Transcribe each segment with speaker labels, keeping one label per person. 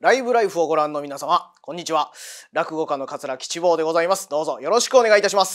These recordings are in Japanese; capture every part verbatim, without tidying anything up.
Speaker 1: ライブライフをご覧の皆様、こんにちは。落語家の桂吉坊でございます。どうぞよろしくお願いいたします。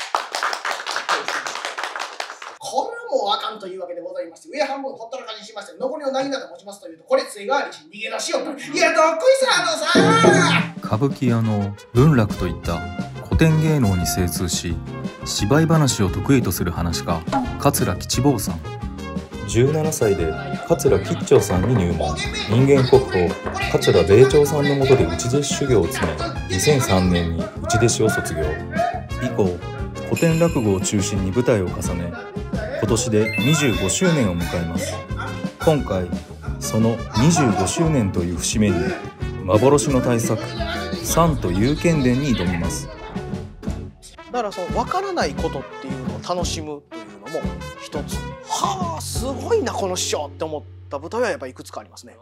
Speaker 1: これもあかんというわけでございまして、上半分ほったらかしにしまして、残りを何など持ちますというと、これ杖代わりに逃げ出しようと。いや、どっこいさ、あのさ
Speaker 2: 歌舞伎屋の文楽といった古典芸能に精通し、芝居話を得意とする話家桂吉坊さん。じゅうななさいで桂吉兆さんに入門。人間国宝桂米朝さんの下で内弟子修行を積め、にせんさんねんに内弟子を卒業。以降古典落語を中心に舞台を重ね、今年でにじゅうごしゅうねんを迎えます。今回そのにじゅうごしゅうねんという節目に幻の大作「三都勇剣伝」に挑みます。
Speaker 1: だからその分からないことっていうのを楽しむというのも一つ、はあすごいなこの師匠って思った舞台はやっぱりいくつかありますね。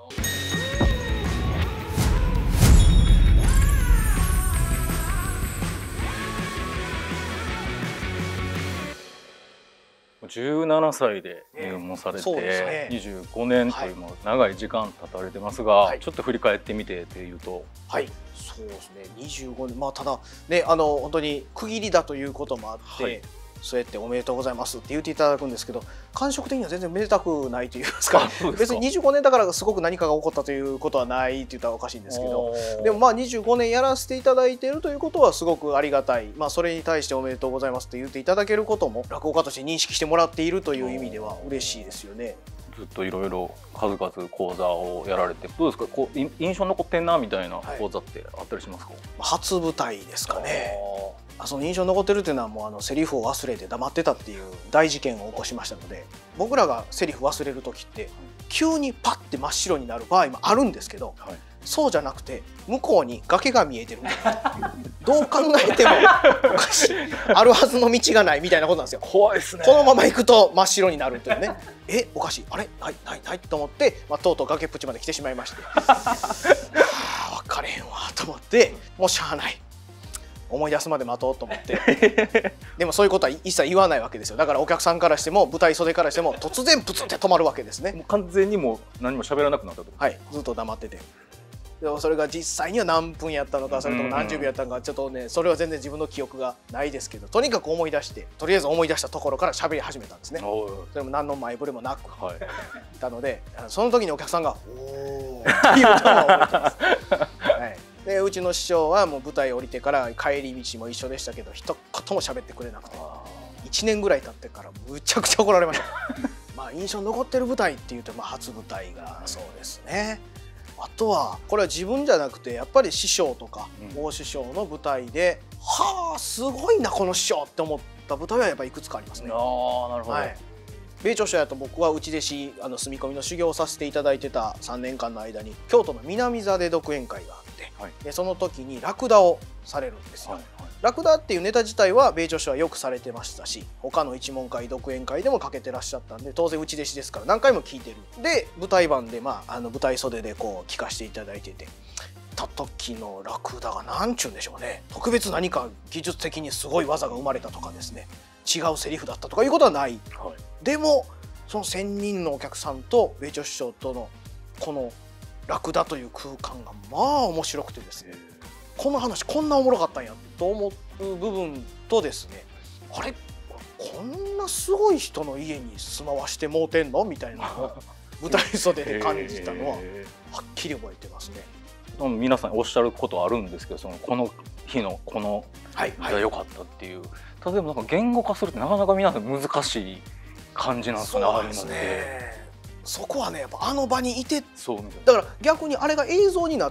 Speaker 3: じゅうななさいで入門されて、ね、にじゅうごねんという長い時間経たれてますが、はい、ちょっと振り返ってみてっていうと、
Speaker 1: はい、そうですね、にじゅうごねん、まあただね、あの本当に区切りだということもあって、はい、そうやっておめでとうございますって言っていただくんですけど、感触的には全然めでたくないといいますか、別ににじゅうごねんだからすごく何かが起こったということはないって言ったらおかしいんですけど、でもまあにじゅうごねんやらせていただいているということはすごくありがたい、まあそれに対しておめでとうございますって言っていただけることも落語家として認識してもらっているという意味では嬉しいですよね。
Speaker 3: ずっといろいろ数々講座をやられて、どうですか、こう印象残ってんなみたいな講座ってあったりしますか？はい、
Speaker 1: 初舞台ですかね。あ、その印象に残ってるっていうのはもうあのセリフを忘れて黙ってたっていう大事件を起こしましたので、僕らがセリフ忘れる時って急にパッて真っ白になる場合もあるんですけど、はい、そうじゃなくて向こうに崖が見えてるどう考えてもおかしい、あるはずの道がないみたいなことなんですよ。
Speaker 3: 怖いですね。
Speaker 1: このまま行くと真っ白になるというねえおかしい、あれないないないと思って、まあ、とうとう崖っぷちまで来てしまいましてはあ分かれへんわと思って、もうしゃあない思い出すまで待とうと思ってでもそういうことは一切言わないわけですよ。だからお客さんからしても舞台袖からしても突然プツって止まるわけですね。
Speaker 3: もう完全にもう何も喋らなくなったと。
Speaker 1: はい、ずっと黙ってて、でもそれが実際には何分やったのか、それとも何十秒やったのか、ちょっとねそれは全然自分の記憶がないですけど、とにかく思い出して、とりあえず思い出したところから喋り始めたんですね。それも何の前触れもなく、はい、たのでその時にお客さんが「おー」っていうのを覚えてます。はい、でうちの師匠はもう舞台降りてから帰り道も一緒でしたけど、一言も喋ってくれなくて、いちねんぐらい経ってからむちゃくちゃ怒られましたまあ印象に残ってる舞台っていうと、まあ初舞台がそうですね。あとはこれは自分じゃなくてやっぱり師匠とか大師匠の舞台で、うん、はあすごいなこの師匠って思った舞台はやっぱりいくつかありますね。
Speaker 3: ああ、なるほど。はい、
Speaker 1: 米朝師匠やと僕は内弟子あの住み込みの修行をさせていただいてたさんねんかんの間に京都の南座で独演会があって、はい、でその時にラクダをされるんですよ。はいはい、ラクダっていうネタ自体は米朝師匠はよくされてましたし、他の一門会独演会でもかけてらっしゃったんで、当然内弟子ですから何回も聞いてる。で舞台版で、まあ、あの舞台袖でこう聞かせていただいてて、た時のラクダがなんちゅうんでしょうね、特別何か技術的にすごい技が生まれたとかですね、違うセリフだったとかいうことはない。はい、でもそのせんにんのお客さんと米朝師匠とのこのラクダという空間がまあ面白くてですね、この話こんなおもろかったんやと思う部分とですね、あれこんなすごい人の家に住まわしてもうてんのみたいなのを舞台袖で感じたのははっきり覚えてますね。
Speaker 3: 皆さんおっしゃることあるんですけど、そのこの日のこのが良かったっていう、例えばなんか言語化するってなかなか皆さん難しい感じなんですよね。
Speaker 1: そうですね。そこはねやっぱあの場にいて、そうだから逆にあれが映像になって、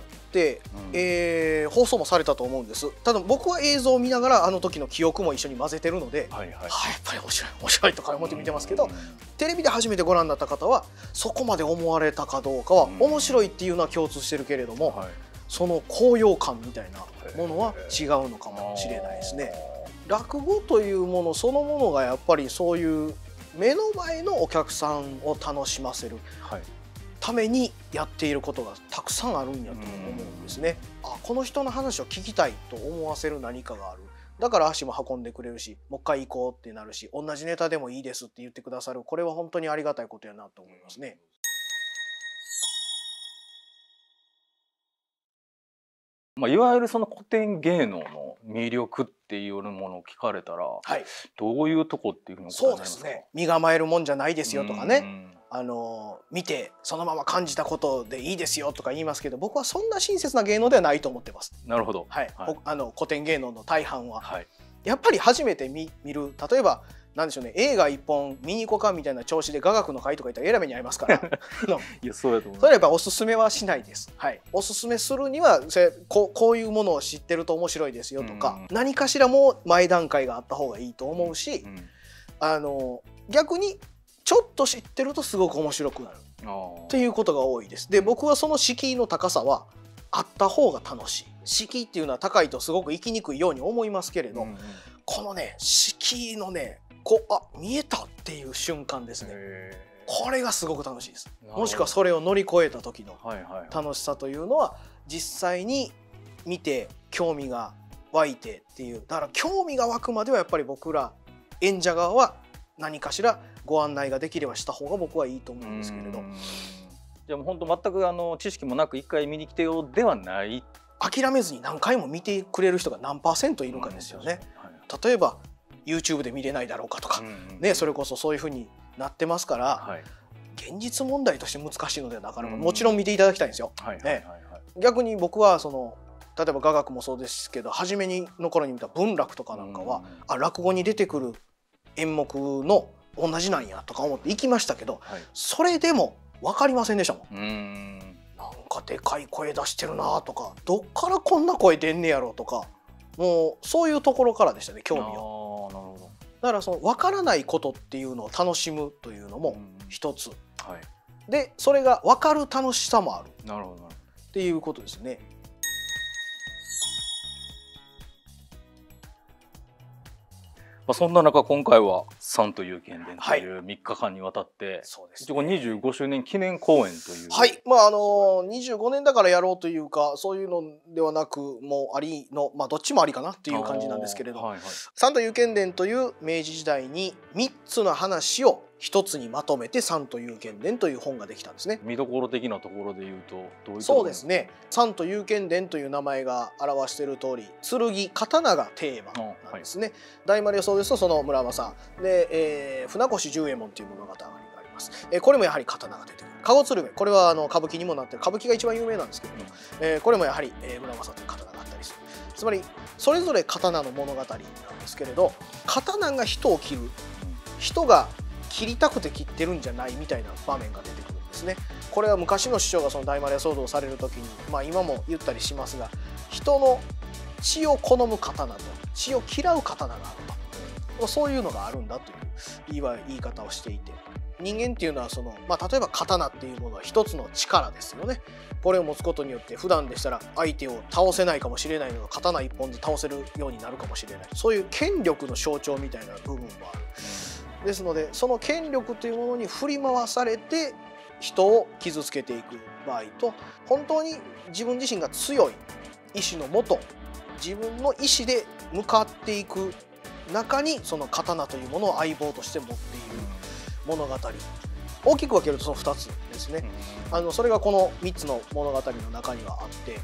Speaker 1: うん、えー、放送もされたと思うんです。ただ僕は映像を見ながらあの時の記憶も一緒に混ぜてるので、はいはい、はあ、やっぱり面白い面白いとか思って見てますけど、うん、テレビで初めてご覧になった方はそこまで思われたかどうかは、うん、面白いっていうのは共通してるけれども、はい、その高揚感みたいなものは違うのかもしれないですね。落語というものそのものがやっぱりそういう目の前のお客さんを楽しませるためにやっていることがたくさんあるんやと思うんですね。あ、この人の話を聞きたいと思わせる何かがある。だから足も運んでくれるし、もう一回行こうってなるし、同じネタでもいいですって言ってくださる。これは本当にありがたいことやなと思いますね。
Speaker 3: まあ、いわゆるその古典芸能の魅力っていうようなものを聞かれたら、はい、どういうとこっていうふうにお答えになりますか？
Speaker 1: そうですね、身構えるもんじゃないですよとかね、あの見てそのまま感じたことでいいですよとか言いますけど、僕はそんな親切な芸能ではないと思ってます。
Speaker 3: なるほど、
Speaker 1: はいはい、あの古典芸能の大半は、
Speaker 3: はい、
Speaker 1: やっぱり初めて 見, 見る例えばなんでしょうね、映画一本見に行こうかみたいな調子で雅楽の会とか言ったらえらい目に遭いますから
Speaker 3: いやそうやと思う。
Speaker 1: それはやっぱおすすめはしないです。はい、おすすめするにはこ う, こういうものを知ってると面白いですよとか、うんうん、何かしらも前段階があった方がいいと思うし、うんうん、あの逆にちょっと知ってるとすごく面白くなるっていうことが多いです。で、僕はその敷居の高さはあった方が楽しい。敷居っていうのは高いとすごく生きにくいように思いますけれど、うんうん、このね敷居のねこうあ見えたっていう瞬間ですね。これがすごく楽しいです。もしくはそれを乗り越えた時の楽しさというのは実際に見て興味が湧いてっていう、だから興味が湧くまではやっぱり僕ら演者側は何かしらご案内ができればした方が僕はいいと思うんですけれど。
Speaker 3: じゃあもう本当全くあの知識もなく一回見に来てよではない。
Speaker 1: 諦めずに何回も見てくれる人が何パーセントいるかですよね。例えばYouTube で見れないだろうかとか、うんうん、ね、それこそそういう風になってますから、はい、現実問題として難しいのではなかなか、もちろん見ていただきたいんですよ。逆に僕はその例えば雅楽もそうですけど、初めにの頃に見た文楽とかなんかは、うんうん、あ落語に出てくる演目の同じなんやとか思って行きましたけど、はい、それでも分かりませんでしたもん。うーんなんかでかい声出してるなとか、どっからこんな声出んねやろとか、もうそういうところからでしたね、興味を。だからその分からないことっていうのを楽しむというのも一つ、うんはい、でそれが分かる楽しさもあるっていうことですね。
Speaker 3: まあそんな中今回は「さんという剣伝」というみっかかんにわたって、はい、そうですね、にじゅうごしゅうねん記念公演という、
Speaker 1: はいまああのにじゅうごねんだからやろうというかそういうのではなく、もうありのまあどっちもありかなっていう感じなんですけれど、はいはい、さんという剣伝という明治時代にみっつの話を一つにまとめて「さんという剣伝」という本ができたんですね。
Speaker 3: 見どころ的なところでいうとどういうところ？
Speaker 1: そうですね、さんという剣伝という名前が表している通り、剣刀がテーマなんですね。はい、大丸予想ですとその村正で、えー、船越十右衛門という物語があります。えー、これもやはり刀が出てくる。籠鶴瓶、これはあの歌舞伎にもなってる、歌舞伎が一番有名なんですけれど、えー、これもやはり、えー、村正という刀があったりする。つまりそれぞれ刀の物語なんですけれど、刀が人を切る、人が切りたくて切ってるんじゃないみたいな場面が出てくるんですね。これは昔の師匠がその大丸屋騒動をされる時に、まあ今も言ったりしますが、人の血を好む刀と血を嫌う刀があると、そういうのがあるんだという言い方をしていて、人間っていうのはその、まあ、例えば刀っていうものは一つの力ですよね。これを持つことによって普段でしたら相手を倒せないかもしれないのが刀一本で倒せるようになるかもしれない、そういう権力の象徴みたいな部分もある。ですのでその権力というものに振り回されて人を傷つけていく場合と、本当に自分自身が強い意志のもと自分の意志で向かっていく中にその刀というものを相棒として持っている物語、大きく分けるとそのふたつですね。あのそれがこのみっつの物語の中にはあって、はい、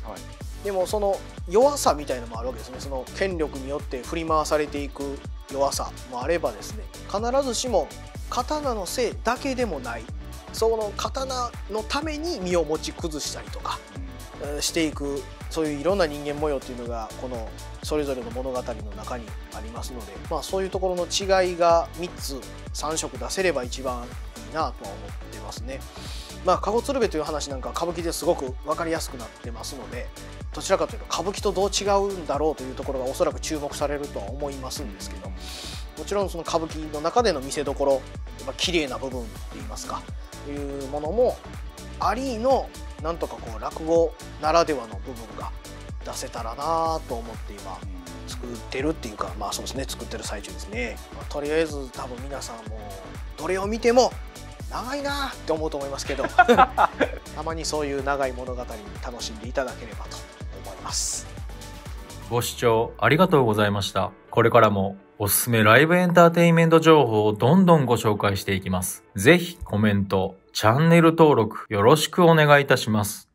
Speaker 1: でもその弱さみたいなのもあるわけですね。その権力によって振り回されていく弱さもあればですね、必ずしも刀のせいだけでもない、その刀のために身を持ち崩したりとかしていく、そういういろんな人間模様というのがこのそれぞれの物語の中にありますので、まあ、そういうところの違いがみっつさんしょく出せれば一番いいなとは思ってますね。まあ、籠鶴瓶という話なんか歌舞伎ですごく分かりやすくなってますので、どちらかというと歌舞伎とどう違うんだろうというところがおそらく注目されるとは思いますんですけど、もちろんその歌舞伎の中での見せどころ、綺麗な部分っていいますかいうものもありの、なんとかこう落語ならではの部分が出せたらなと思って今作ってるっていうか、まあそうですね、作ってる最中ですね。まあ、とりあえず多分皆さんもどれを見ても長いなって思うと思いますけどたまにそういう長い物語に楽しんでいただければと思います。
Speaker 2: ご視聴ありがとうございました。これからもおすすめライブエンターテインメント情報をどんどんご紹介していきます。ぜひコメント、チャンネル登録よろしくお願いいたします。